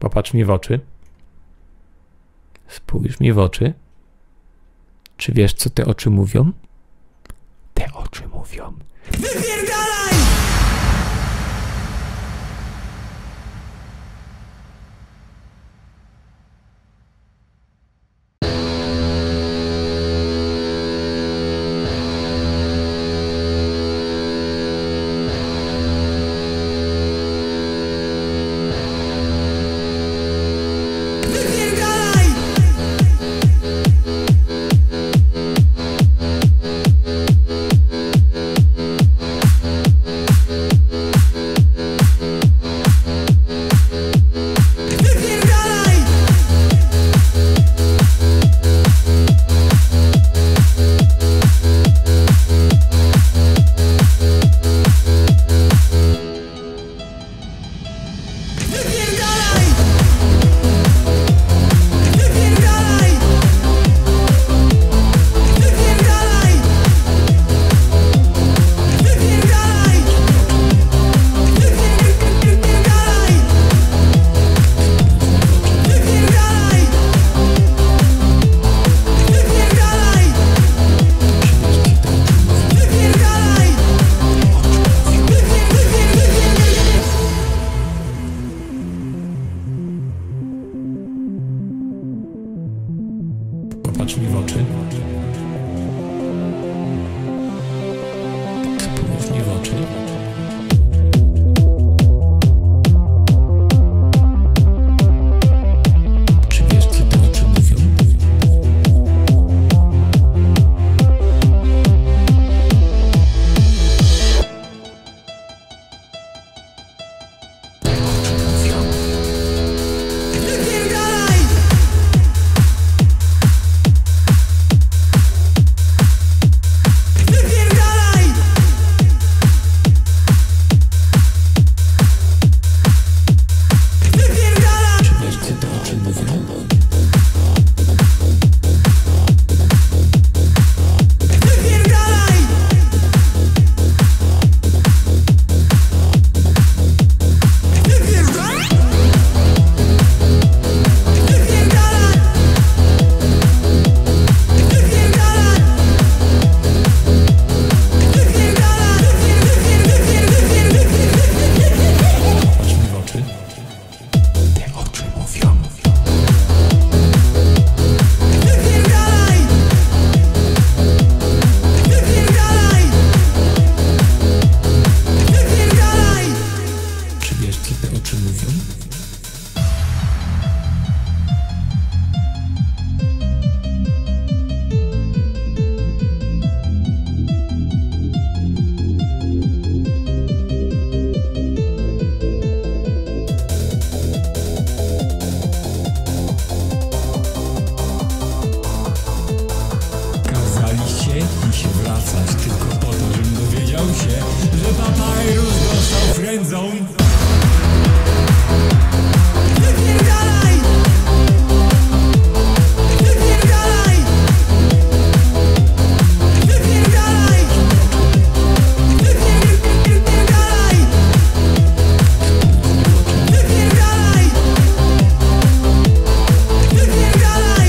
Popatrz mi w oczy. Spójrz mi w oczy. Czy wiesz, co te oczy mówią? Te oczy mówią: wypierdalaj! Popatrz mi w oczy. Spójrz mi w oczy. Czy wiesz, co te oczy mówią? I się wracać tylko po to, żebym dowiedział się, że papyrus dostał friendzone. Wypierdalaj! Wypierdalaj! Wypierdalaj! Wypierdalaj! Wypierdalaj! Wypierdalaj!